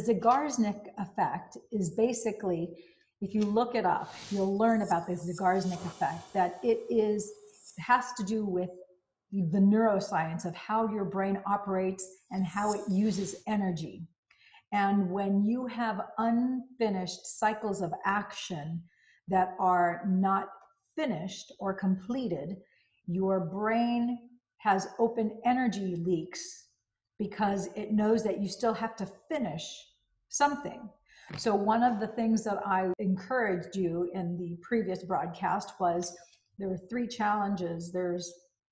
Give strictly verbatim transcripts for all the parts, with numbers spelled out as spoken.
Zeigarnik effect is basically, if you look it up, you'll learn about the Zeigarnik effect, that it is has to do with the neuroscience of how your brain operates and how it uses energy. And when you have unfinished cycles of action that are not finished or completed, your brain has open energy leaks because it knows that you still have to finish something. So one of the things that I encouraged you in the previous broadcast was there were three challenges. There's,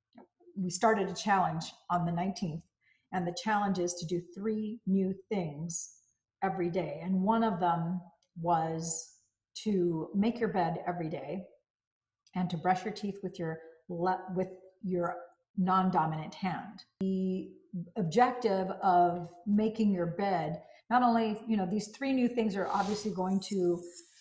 we started a challenge on the nineteenth, and the challenge is to do three new things every day. And one of them was to make your bed every day and to brush your teeth with your le- with your non-dominant hand. The objective of making your bed, not only, you know, these three new things are obviously going to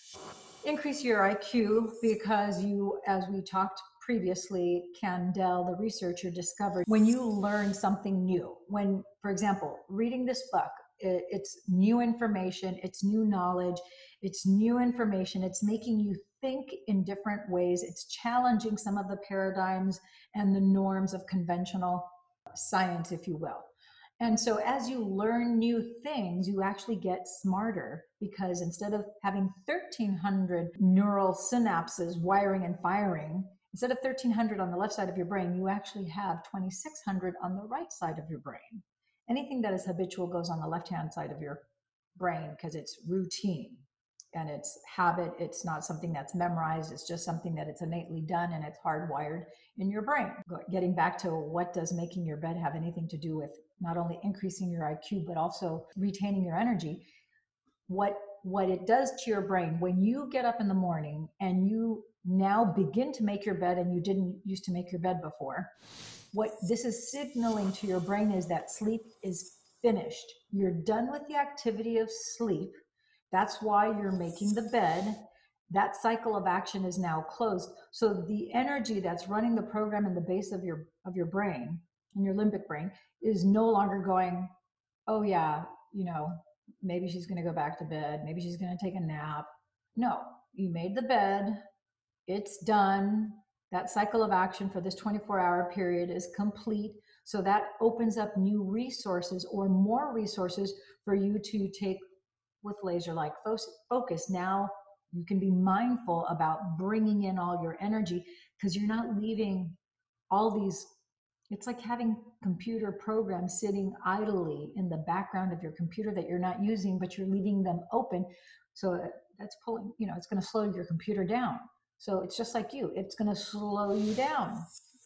increase your I Q because you, as we talked previously, Candell, the researcher, discovered when you learn something new, when, for example, reading this book, it, it's new information, it's new knowledge, it's new information, it's making you think in different ways, it's challenging some of the paradigms and the norms of conventional science, if you will. And so as you learn new things, you actually get smarter, because instead of having thirteen hundred neural synapses wiring and firing, instead of thirteen hundred on the left side of your brain, you actually have twenty-six hundred on the right side of your brain. Anything that is habitual goes on the left-hand side of your brain because it's routine and it's habit. It's not something that's memorized. It's just something that it's innately done and it's hardwired in your brain. Getting back to, what does making your bed have anything to do with not only increasing your I Q, but also retaining your energy? What, what it does to your brain, when you get up in the morning and you now begin to make your bed and you didn't used to make your bed before, what this is signaling to your brain is that sleep is finished. You're done with the activity of sleep. That's why you're making the bed. That cycle of action is now closed. So the energy that's running the program in the base of your of your brain, in your limbic brain, is no longer going, oh yeah, you know, maybe she's going to go back to bed. Maybe she's going to take a nap. No, you made the bed. It's done. That cycle of action for this twenty-four hour period is complete. So that opens up new resources, or more resources, for you to take with laser-like focus. Now you can be mindful about bringing in all your energy, because you're not leaving all these, it's like having computer programs sitting idly in the background of your computer that you're not using, but you're leaving them open. So that's pulling, you know, it's going to slow your computer down. So it's just like you, it's going to slow you down.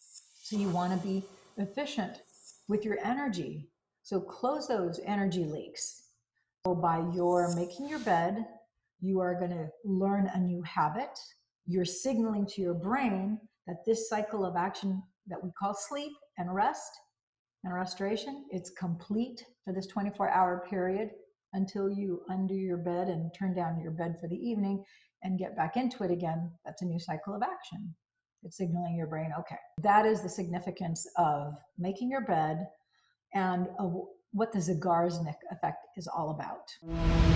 So you want to be efficient with your energy. So close those energy leaks. So by your making your bed, you are going to learn a new habit. You're signaling to your brain that this cycle of action that we call sleep and rest and restoration, it's complete for this twenty-four hour period until you undo your bed and turn down your bed for the evening and get back into it again. That's a new cycle of action. It's signaling your brain, okay. That is the significance of making your bed and of what the Zeigarnik effect is all about.